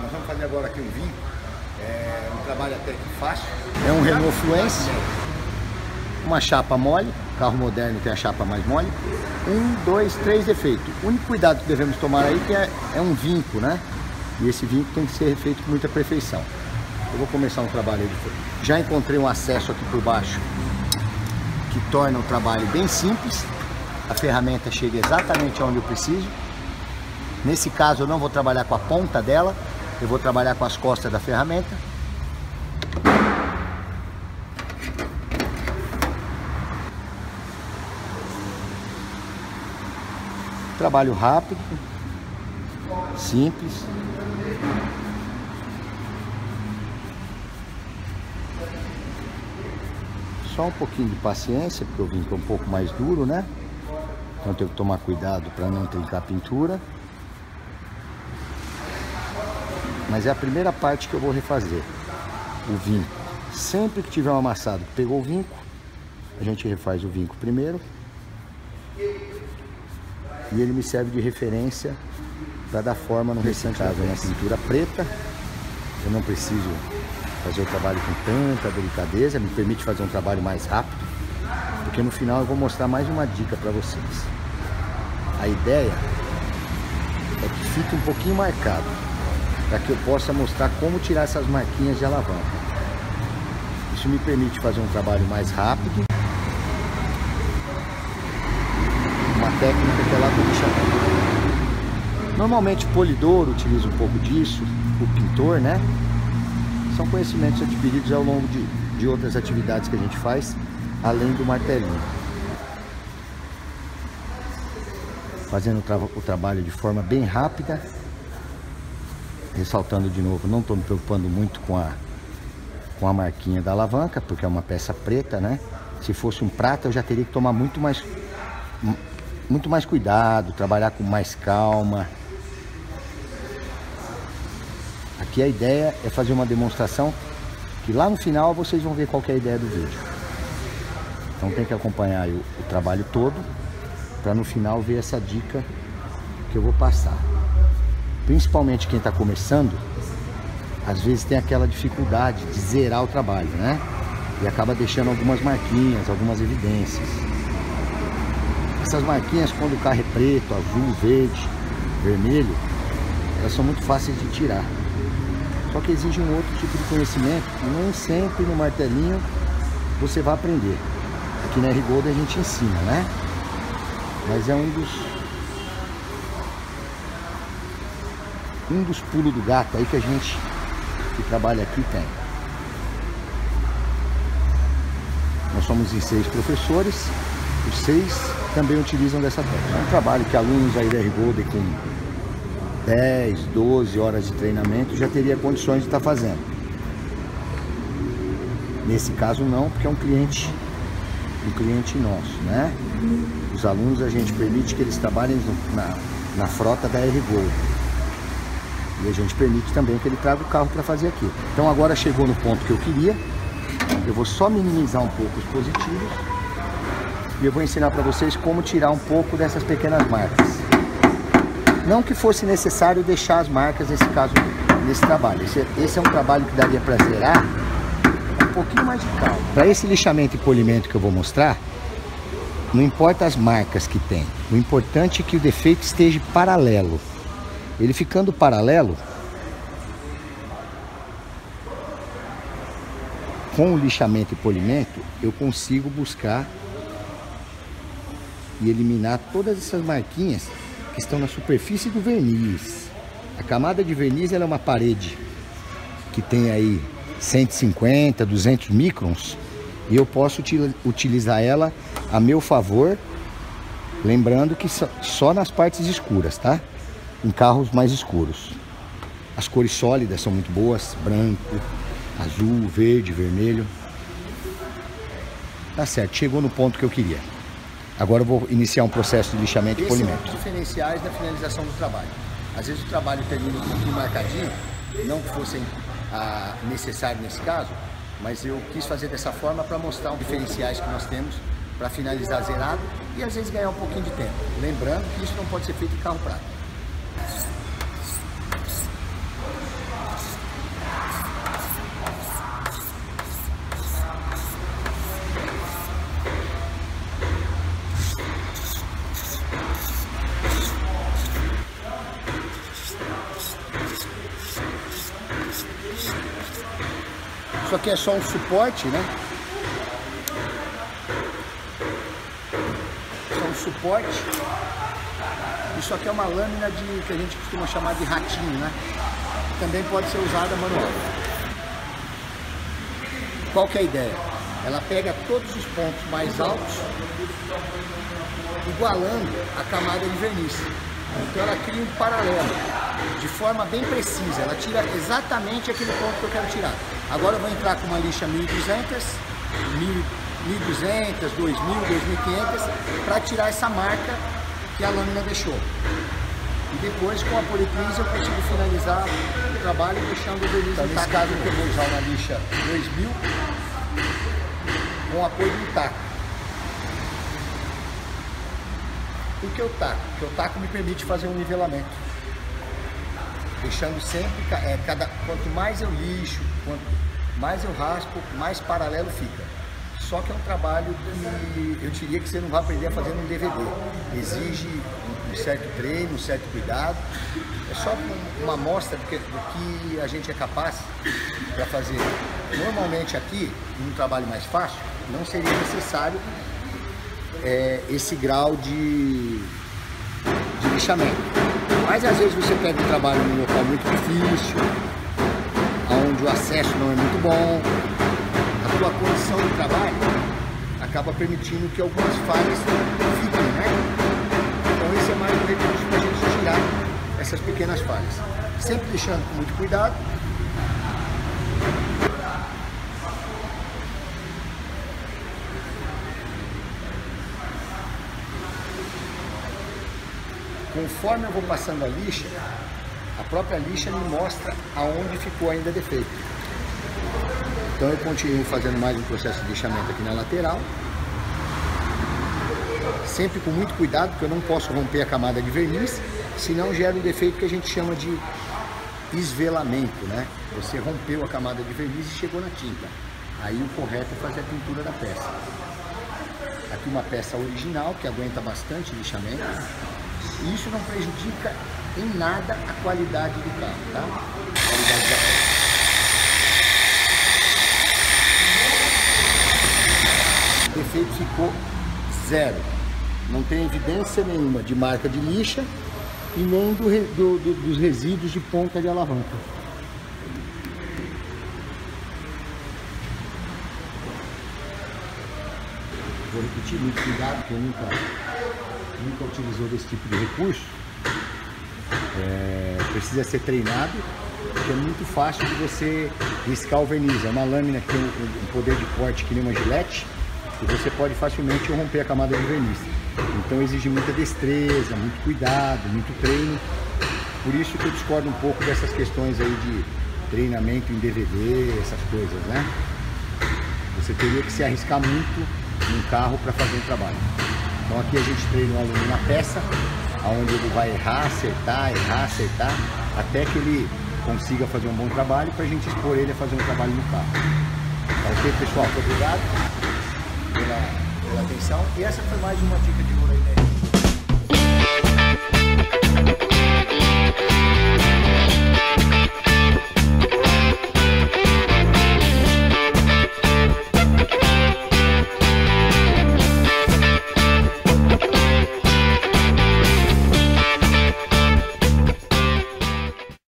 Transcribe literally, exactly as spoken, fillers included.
Nós vamos fazer agora aqui um vinho, é um trabalho até que fácil. É um Renault Fluence, uma chapa mole, carro moderno tem a chapa mais mole. Um, dois, três defeitos. O único cuidado que devemos tomar aí que é, é um vinco, né? E esse vinco tem que ser feito com muita perfeição. Eu vou começar um trabalho aí de... Já encontrei um acesso aqui por baixo que torna o trabalho bem simples. A ferramenta chega exatamente onde eu preciso. Nesse caso eu não vou trabalhar com a ponta dela, eu vou trabalhar com as costas da ferramenta. Trabalho rápido, simples. Só um pouquinho de paciência, porque o vinco é um pouco mais duro, né? Então tenho que tomar cuidado para não trincar a pintura. Mas é a primeira parte que eu vou refazer, o vinco. Sempre que tiver um amassado que pegou o vinco, a gente refaz o vinco primeiro. E ele me serve de referência para dar forma no restante da minha pintura preta. Eu não preciso fazer o trabalho com tanta delicadeza, me permite fazer um trabalho mais rápido, porque no final eu vou mostrar mais uma dica para vocês. A ideia é que fique um pouquinho marcado, para que eu possa mostrar como tirar essas marquinhas de alavanca. Isso me permite fazer um trabalho mais rápido, uma técnica que é lá do lixamento. Normalmente o polidor utiliza um pouco disso, o pintor, né? São conhecimentos adquiridos ao longo de, de outras atividades que a gente faz, além do martelinho. Fazendo o, tra o trabalho de forma bem rápida. Ressaltando de novo, não estou me preocupando muito com a, com a marquinha da alavanca, porque é uma peça preta, né? Se fosse um prata eu já teria que tomar muito mais, muito mais cuidado, trabalhar com mais calma. Aqui a ideia é fazer uma demonstração que lá no final vocês vão ver qual que é a ideia do vídeo. Então tem que acompanhar o, o trabalho todo para no final ver essa dica que eu vou passar. Principalmente quem está começando, às vezes tem aquela dificuldade de zerar o trabalho, né? E acaba deixando algumas marquinhas, algumas evidências. Essas marquinhas, quando o carro é preto, azul, verde, vermelho, elas são muito fáceis de tirar. Só que exige um outro tipo de conhecimento que nem sempre no martelinho você vai aprender. Aqui na R Gold a gente ensina, né? Mas é um dos um dos pulos do gato aí que a gente que trabalha aqui tem. Nós somos em seis professores, os seis também utilizam dessa técnica. É um trabalho que alunos aí da R Gold com dez, doze horas de treinamento já teria condições de estar fazendo. Nesse caso não, porque é um cliente, um cliente nosso, né? Os alunos a gente permite que eles trabalhem na, na frota da R Gold. E a gente permite também que ele traga o carro para fazer aqui. Então agora chegou no ponto que eu queria. Eu vou só minimizar um pouco os positivos. E eu vou ensinar para vocês como tirar um pouco dessas pequenas marcas. Não que fosse necessário deixar as marcas nesse caso, nesse trabalho. Esse, esse é um trabalho que daria para zerar um pouquinho mais de calma. Para esse lixamento e polimento que eu vou mostrar, não importa as marcas que tem. O importante é que o defeito esteja paralelo. Ele ficando paralelo, com o lixamento e polimento, eu consigo buscar e eliminar todas essas marquinhas que estão na superfície do verniz. A camada de verniz ela é uma parede que tem aí cento e cinquenta, duzentos microns e eu posso utilizar ela a meu favor, lembrando que só nas partes escuras, tá? Em carros mais escuros. As cores sólidas são muito boas, branco, azul, verde, vermelho. Tá certo, chegou no ponto que eu queria. Agora eu vou iniciar um processo de lixamento e polimento. Esses são os diferenciais da finalização do trabalho. Às vezes o trabalho termina um pouquinho marcadinho, não que fosse ah, necessário nesse caso, mas eu quis fazer dessa forma para mostrar os diferenciais que nós temos para finalizar zerado e às vezes ganhar um pouquinho de tempo. Lembrando que isso não pode ser feito em carro prata. Isso aqui é só um suporte, né? Isso é um suporte. Isso aqui é uma lâmina de, que a gente costuma chamar de ratinho, né? Também pode ser usada manual. Qual que é a ideia? Ela pega todos os pontos mais altos, igualando a camada de verniz. Então ela cria um paralelo, de forma bem precisa. Ela tira exatamente aquele ponto que eu quero tirar. Agora eu vou entrar com uma lixa mil e duzentos, mil e duzentos, dois mil, dois mil e quinhentos, para tirar essa marca que a lâmina deixou. E depois, com a politriz, eu consigo finalizar o trabalho deixando o verniz então, nesse caso que eu vou usar uma lixa dois mil com apoio do taco. Por que o taco? Porque o taco me permite fazer um nivelamento. Deixando sempre, é, cada, quanto mais eu lixo, quanto mais eu raspo, mais paralelo fica. Só que é um trabalho que eu diria que você não vai aprender a fazer num D V D. Exige um certo treino, um certo cuidado. É só uma amostra do que, do que a gente é capaz para fazer. Normalmente aqui, num trabalho mais fácil, não seria necessário é, esse grau de, de lixamento. Mas às vezes você pega um trabalho num local muito difícil, onde o acesso não é muito bom, a tua condição de trabalho acaba permitindo que algumas falhas fiquem, né? Então esse é mais um recurso para a gente tirar essas pequenas falhas. Sempre deixando com muito cuidado. Conforme eu vou passando a lixa, a própria lixa me mostra aonde ficou ainda defeito. Então eu continuo fazendo mais um processo de lixamento aqui na lateral, sempre com muito cuidado, porque eu não posso romper a camada de verniz, senão gera um defeito que a gente chama de esvelamento, né? Você rompeu a camada de verniz e chegou na tinta. Aí o correto é fazer a pintura da peça. Aqui uma peça original que aguenta bastante lixamento. E isso não prejudica em nada a qualidade do carro, tá? A qualidade da peça. O defeito ficou zero. Não tem evidência nenhuma de marca de lixa e nem do, do, do, dos resíduos de ponta de alavanca. Vou repetir, muito cuidado, quem nunca, nunca utilizou desse tipo de recurso, é, precisa ser treinado, porque é muito fácil de você riscar o verniz. É uma lâmina que tem um, um poder de corte que nem uma gilete, e você pode facilmente romper a camada de verniz. Então exige muita destreza, muito cuidado, muito treino. Por isso que eu discordo um pouco dessas questões aí de treinamento em D V D, essas coisas, né? Você teria que se arriscar muito num carro para fazer um trabalho. Então aqui a gente treina o aluno na peça, onde ele vai errar, acertar, errar, acertar, até que ele consiga fazer um bom trabalho, para a gente expor ele a fazer um trabalho no carro. Tá ok, pessoal? Muito obrigado pela, pela atenção. E essa foi mais uma dica de ouro aí, né?